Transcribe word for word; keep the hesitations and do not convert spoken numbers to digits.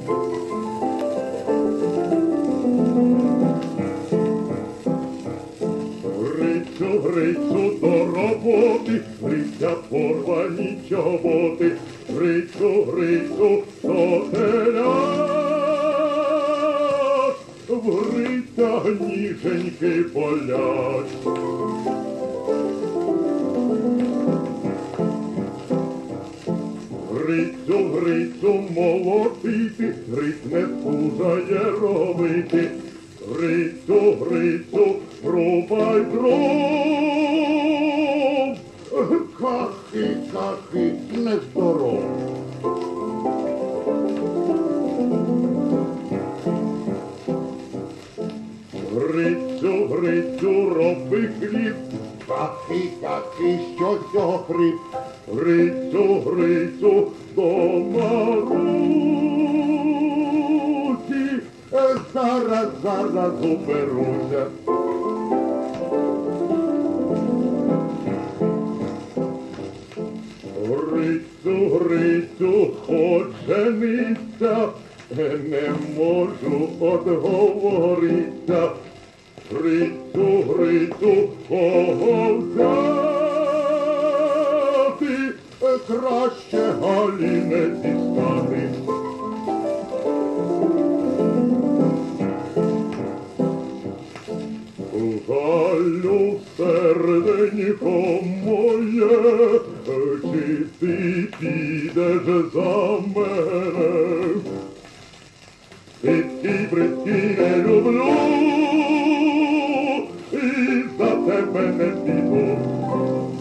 Грицю, Грицю, до роботи, Гриця порвані чоботи, Грицю, Грицю, до телят, в Гриця ніженьки болять. Грицю, Грицю, молотити, Гриць не скузає робити, Грицю, Грицю, рубай дров. Кахи, кахи, нездоров. Грицю, Грицю, роби хліб. Кахи, кахи, що з цього хліб? Грицю, Грицю, до Марусі. Зараз, зараз уберуся. Грицю, Грицю, хоч жениться, не можу одговориться. Грицю, Грицю, кого взяти, краще Галі не дістати. Галю, серденько моє, чи ти підеш за мене? Бридкий, бридкий не люблю, і за тебе не піду.